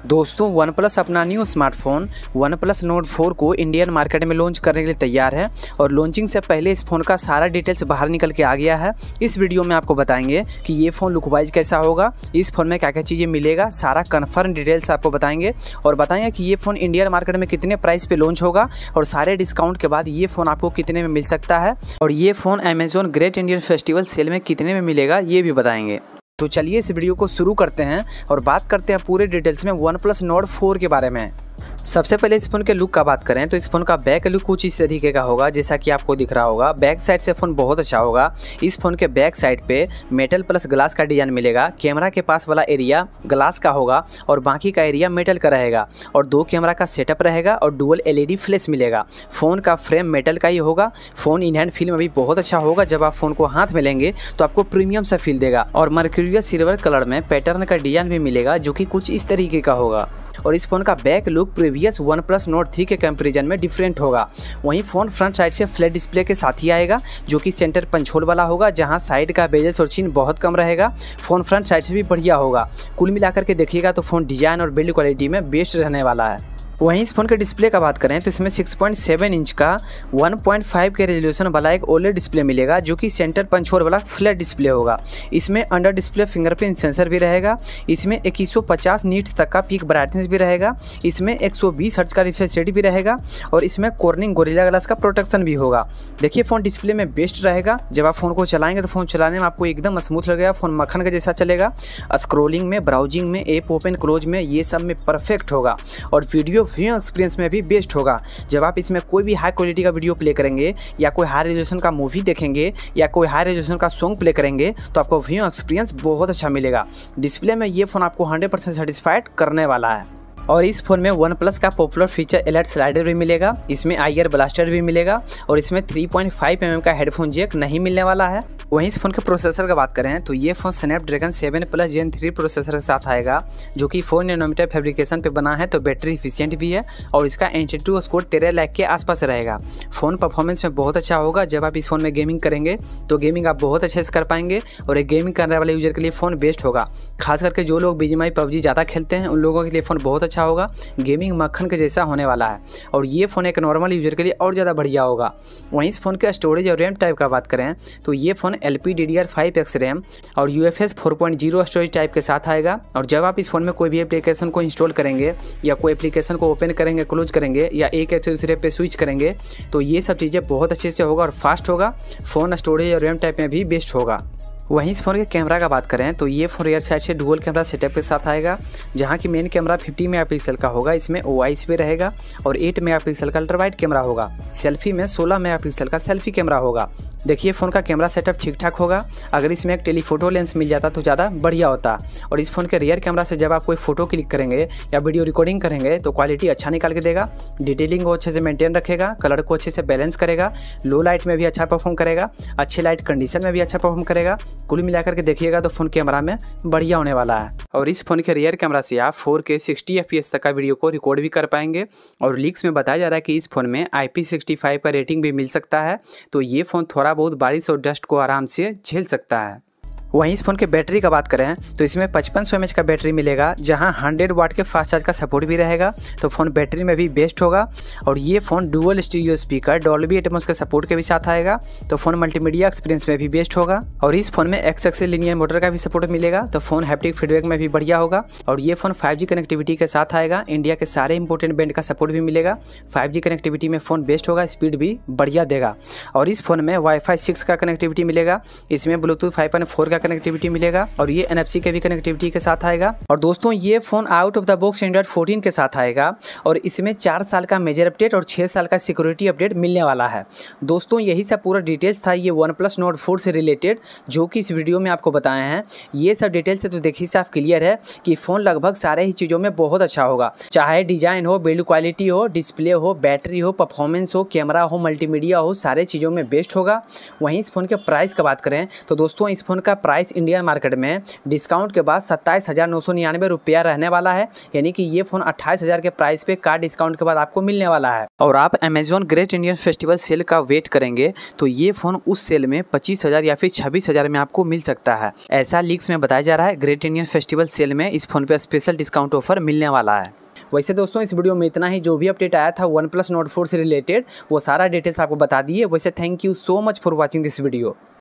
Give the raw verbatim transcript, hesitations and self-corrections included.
दोस्तों OnePlus अपना new smartphone OnePlus Note four को इंडियन मार्केट में लॉन्च करने के लिए तैयार है और लॉन्चिंग से पहले इस फ़ोन का सारा डिटेल्स बाहर निकल के आ गया है। इस वीडियो में आपको बताएंगे कि ये फ़ोन लुक वाइज कैसा होगा, इस फ़ोन में क्या क्या चीज़ें मिलेगा, सारा कन्फर्म डिटेल्स आपको बताएंगे और बताएंगे कि ये फ़ोन इंडियन मार्केट में कितने प्राइस पे लॉन्च होगा और सारे डिस्काउंट के बाद ये फ़ोन आपको कितने में मिल सकता है और ये phone Amazon Great Indian Festival sale में कितने में मिलेगा ये भी बताएंगे। तो चलिए इस वीडियो को शुरू करते हैं और बात करते हैं पूरे डिटेल्स में वन प्लस नोट फोर के बारे में। सबसे पहले इस फ़ोन के लुक का बात करें तो इस फ़ोन का बैक लुक कुछ इस तरीके का होगा जैसा कि आपको दिख रहा होगा। बैक साइड से फ़ोन बहुत अच्छा होगा। इस फ़ोन के बैक साइड पे मेटल प्लस ग्लास का डिज़ाइन मिलेगा। कैमरा के पास वाला एरिया ग्लास का होगा और बाकी का एरिया मेटल का रहेगा और दो कैमरा का सेटअप रहेगा और डुअल एलईडी फ्लैश मिलेगा। फ़ोन का फ्रेम मेटल का ही होगा। फ़ोन इन हैंड फील में भी बहुत अच्छा होगा। जब आप फ़ोन को हाथ में लेंगे तो आपको प्रीमियम सा फील देगा और मर्क्यूरियल सिल्वर कलर में पैटर्न का डिज़ाइन भी मिलेगा जो कि कुछ इस तरीके का होगा। और इस फ़ोन का back look previous OnePlus Note three के कंपैरिजन में डिफरेंट होगा। वहीं फ़ोन फ्रंट साइड से फ्लैट डिस्प्ले के साथ ही आएगा जो कि सेंटर पंच होल वाला होगा, जहां साइड का बेजल्स और चिन्ह बहुत कम रहेगा। फ़ोन फ्रंट साइड से भी बढ़िया होगा। कुल मिलाकर के देखिएगा तो फ़ोन डिज़ाइन और बिल्ड क्वालिटी में बेस्ट रहने वाला है। वहीं इस फ़ोन के डिस्प्ले का बात करें तो इसमें सिक्स पॉइंट सेवन इंच का one point five K resolution वाला एक ओलेड डिस्प्ले मिलेगा जो कि सेंटर पंच होल वाला फ्लैट डिस्प्ले होगा। इसमें अंडर डिस्प्ले फिंगरप्रिंट सेंसर भी रहेगा। इसमें इक्कीस सौ पचास नीट्स तक का पीक ब्राइटनेस भी रहेगा। इसमें एक सौ बीस हर्ट्ज का रिफ्रेश रेट भी रहेगा और इसमें कॉर्निंग गोरिल्ला ग्लास का प्रोटेक्शन भी होगा। देखिए फ़ोन डिस्प्ले में बेस्ट रहेगा। जब आप फ़ोन को चलाएंगे तो फ़ोन चलाने में आपको एकदम स्मूथ लगेगा। फ़ोन मक्खन का जैसा चलेगा। स्क्रोलिंग में, ब्राउजिंग में, ऐप ओपन क्लोज में, ये सब में परफेक्ट होगा और वीडियो व्यू एक्सपीरियंस में भी बेस्ट होगा। जब आप इसमें कोई भी हाई क्वालिटी का वीडियो प्ले करेंगे या कोई हाई रेजोल्यूशन का मूवी देखेंगे या कोई हाई रेजोल्यूशन का सॉन्ग प्ले करेंगे तो आपको व्यू एक्सपीरियंस बहुत अच्छा मिलेगा। डिस्प्ले में ये फ़ोन आपको हंड्रेड परसेंट सेटिस्फाइड करने वाला है। और इस फ़ोन में वन प्लस का पॉपुलर फीचर एलर्ट स्लाइडर भी मिलेगा। इसमें आई आर ब्लास्टर भी मिलेगा और इसमें three point five M M का हेडफोन जैक नहीं मिलने वाला है। वहीं इस फ़ोन के प्रोसेसर का बात करें तो ये phone Snapdragon seven plus gen three processor के साथ आएगा जो कि फोर नैनोमीटर फैब्रिकेशन पे बना है, तो बैटरी इफिशियंट भी है और इसका एंट्री स्कोर तेरह लाख के आसपास रहेगा। फ़ोन परफॉर्मेंस में बहुत अच्छा होगा। जब आप इस फ़ोन में गेमिंग करेंगे तो गेमिंग आप बहुत अच्छे से कर पाएंगे और एक गेमिंग करने वाले यूजर के लिए फ़ोन बेस्ट होगा। खास करके जो लोग बीजीएमआई पबजी ज़्यादा खेलते हैं उन लोगों के लिए फ़ोन बहुत अच्छा होगा। गेमिंग मक्खन के जैसा होने वाला है और ये फ़ोन एक नॉर्मल यूजर के लिए और ज़्यादा बढ़िया होगा। वहीं इस फ़ोन के स्टोरेज और रैम टाइप का बात करें तो ये phone L P D D R five X RAM और U F S four point zero storage type के साथ आएगा और जब आप इस फ़ोन में कोई भी एप्लीकेशन को इंस्टॉल करेंगे या कोई एप्लीकेशन को ओपन करेंगे, क्लोज करेंगे या एक ऐप से दूसरे पे स्विच करेंगे तो ये सब चीज़ें बहुत अच्छे से होगा और फास्ट होगा। फ़ोन स्टोरेज और रैम टाइप में भी बेस्ट होगा। वहीं इस फ़ोन के कैमरा का बात करें तो ये फ़ोन रियर साइड से डुअल कैमरा सेटअप के साथ आएगा जहां की मेन कैमरा फिफ्टी मेगापिक्सल का होगा। इसमें ओ आई एस भी रहेगा और एट मेगापिक्सल का अल्ट्रा वाइड कैमरा होगा। सेल्फी में सोलह मेगापिक्सल का सेल्फी कैमरा होगा। देखिए फ़ोन का कैमरा सेटअप ठीक ठाक होगा। अगर इसमें एक टेलीफोटो लेंस मिल जाता तो ज़्यादा बढ़िया होता। और इस फ़ोन के रियर कैमरा से जब आप कोई फोटो क्लिक करेंगे या वीडियो रिकॉर्डिंग करेंगे तो क्वालिटी अच्छा निकाल के देगा। डिटेलिंग को अच्छे से मेंटेन रखेगा, कलर को अच्छे से बैलेंस करेगा, लो लाइट में भी अच्छा परफॉर्म करेगा, अच्छे लाइट कंडीशन में भी अच्छा परफॉर्म करेगा। कुल मिलाकर के देखिएगा तो फ़ोन कैमरा में बढ़िया होने वाला है। और इस फ़ोन के रियर कैमरा से आप फोर के सिक्सटी एफ पी एस तक का वीडियो को रिकॉर्ड भी कर पाएंगे और लीक्स में बताया जा रहा है कि इस फ़ोन में आई पी सिक्सटी फाइव का रेटिंग भी मिल सकता है, तो ये फ़ोन थोड़ा बहुत बारिश और डस्ट को आराम से झेल सकता है। वहीं इस फ़ोन के बैटरी का बात करें तो इसमें पचपन सौ एम एच का बैटरी मिलेगा जहां हंड्रेड वाट के फास्ट चार्ज का सपोर्ट भी रहेगा, तो फ़ोन बैटरी में भी बेस्ट होगा। और ये phone dual stereo speaker Dolby Atmos के सपोर्ट के भी साथ आएगा, तो फ़ोन मल्टीमीडिया एक्सपीरियंस में भी बेस्ट होगा। और इस फ़ोन में एक्स एक्सेल लिनियर मोटर का भी सपोर्ट मिलेगा, तो फ़ोन हैप्टिक फीडबैक में भी बढ़िया होगा। और ये फ़ोन फाइव जी कनेक्टिविटी के साथ आएगा। इंडिया के सारे इंपॉर्टेंट बैंड का सपोर्ट भी मिलेगा। फाइव जी कनेक्टिविटी में फ़ोन बेस्ट होगा, स्पीड भी बढ़िया देगा। और इस फ़ोन में वाईफाई सिक्स का कनेक्टिविटी मिलेगा। इसमें ब्लूटूथ फाइव पॉइंट फोर का कनेक्टिविटी मिलेगा और ये एन एफ सी के भी कनेक्टिविटी के साथ आएगा। और दोस्तों ये phone out of the box Android fourteen के साथ आएगा और इसमें चार साल का मेजर अपडेट और छः साल का सिक्योरिटी अपडेट मिलने वाला है। दोस्तों यही सब पूरा डिटेल्स था ये वन प्लस नोट फोर से रिलेटेड जो कि इस वीडियो में आपको बताए हैं। ये सब डिटेल्स से तो देखिए साफ क्लियर है कि फ़ोन लगभग सारे ही चीज़ों में बहुत अच्छा होगा, चाहे डिज़ाइन हो, बिल्ड क्वालिटी हो, डिस्प्ले हो, बैटरी हो, परफॉर्मेंस हो, कैमरा हो, मल्टीमीडिया हो, सारे चीज़ों में बेस्ट होगा। वहीं इस फ़ोन के प्राइस का बात करें तो दोस्तों इस फ़ोन का प्राइस इंडियन मार्केट में डिस्काउंट के बाद सत्ताईस हज़ार नौ सौ निन्यानवे रुपया रहने वाला है, यानी कि ये फ़ोन अट्ठाईस हज़ार के प्राइस पे कार डिस्काउंट के बाद आपको मिलने वाला है। और आप Amazon Great Indian Festival sale का वेट करेंगे तो ये फ़ोन उस सेल में पच्चीस हज़ार या फिर छब्बीस हज़ार में आपको मिल सकता है। ऐसा लीक्स में बताया जा रहा है। ग्रेट इंडियन फेस्टिवल सेल में इस फोन पे स्पेशल डिस्काउंट ऑफर मिलने वाला है। वैसे दोस्तों इस वीडियो में इतना ही। जो भी अपडेट आया था वन प्लस नोट फोर से रिलेटेड वो सारा डिटेल्स आपको बता दिए। वैसे thank you so much for watching this video.